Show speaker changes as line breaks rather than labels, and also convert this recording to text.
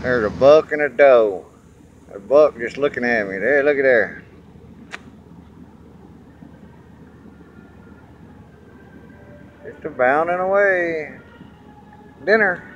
There's a buck and a doe. A buck just looking at me. There, look at there. Just a bounding away. Dinner.